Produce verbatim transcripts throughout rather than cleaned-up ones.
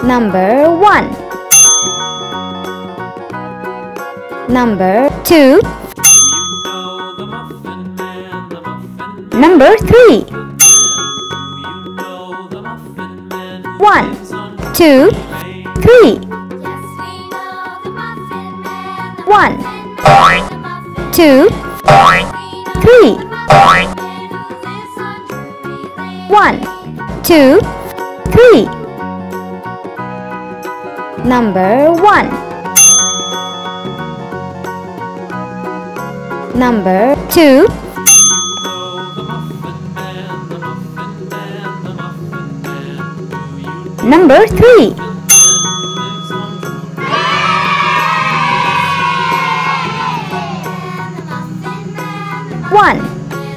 Number one. Number two. Number three. One, two, three. One, two, three. One, two, three. Number one. Number two. Number three. One,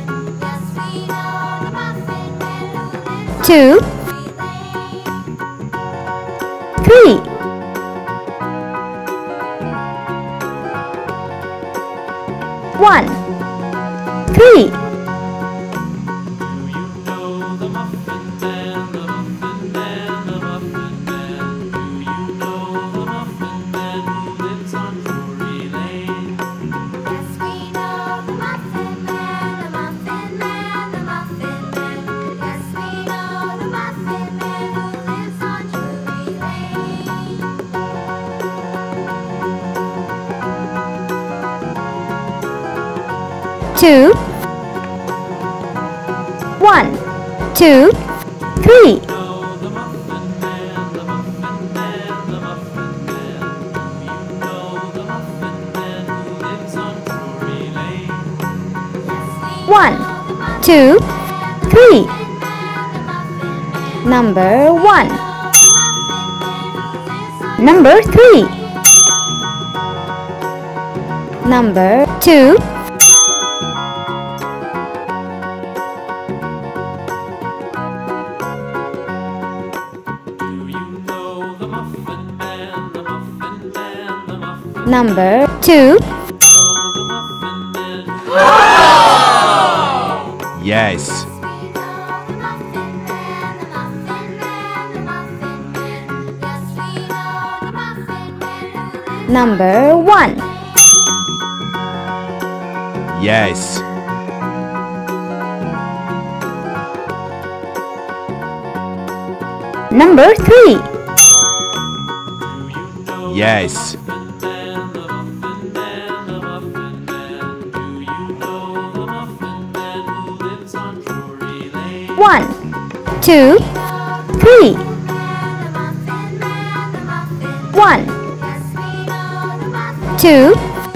two, three. One, three. Two. One, two, three. One, two, three. Number one. Number three. Number two. Number two. Yes. Number one. Yes. Number three. Yes. One, two, three. One, two,